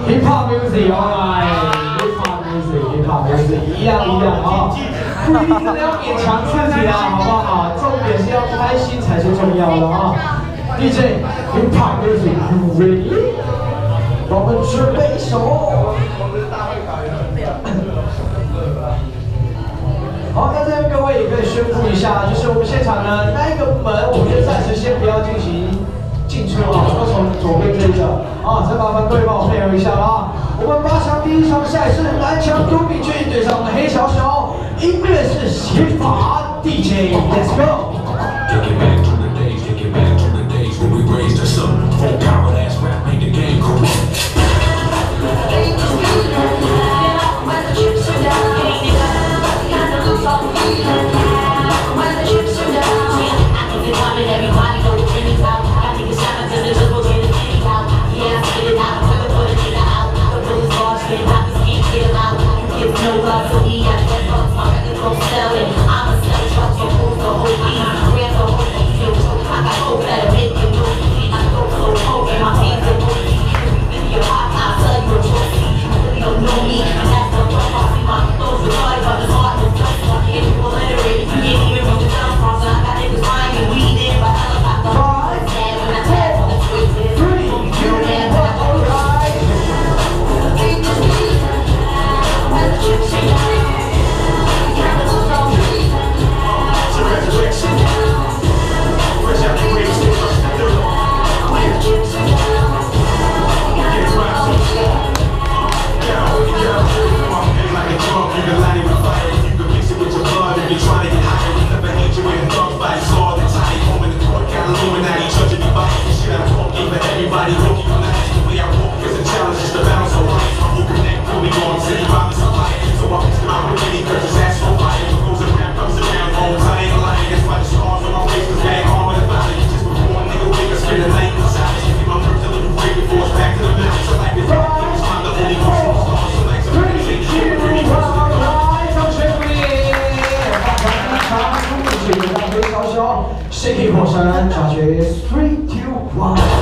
Hip Hop Music，Alright，Hip Hop Music，Hip Hop Music，一样啊，不一定真的要勉强自己啦，好不好？重点是要开心才是重要的啊。DJ Hip Hop Music，You ready？ 我们准备手。好，那这边各位也可以宣布一下，就是我们现场呢那一个门，我们就暂时先不要进行进出啊，都从左边这个啊，再麻烦各位帮我配合一下啊。我们8强第1场赛事，蓝强杜比俊对上我们黑小小，音乐是刑法 DJ，Let's go。 Shake it 火山，下去 3, 2, 1。